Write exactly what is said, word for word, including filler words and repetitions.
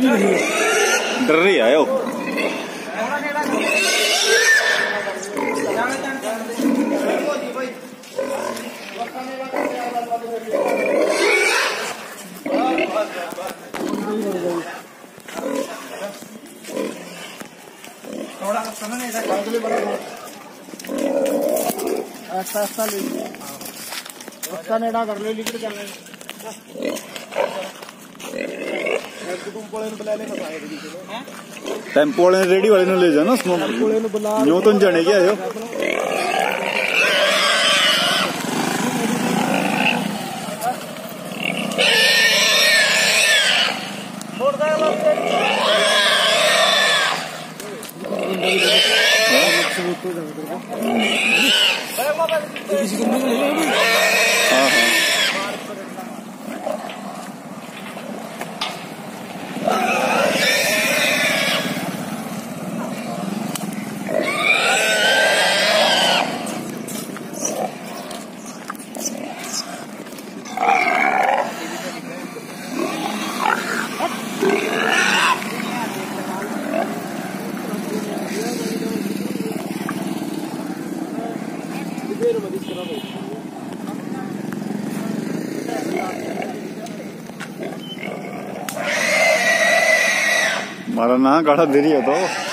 डर रही आयो थोड़ा समय नहीं था ऐसा ऐसा ले उसका नेड़ा कर ले लिखते चलने टेम्पो वाले रेडी वाले ने ले जाना न्यू तो जाने क्या आयो हाँ हाँ मारा ना गाड़ा देरी है तो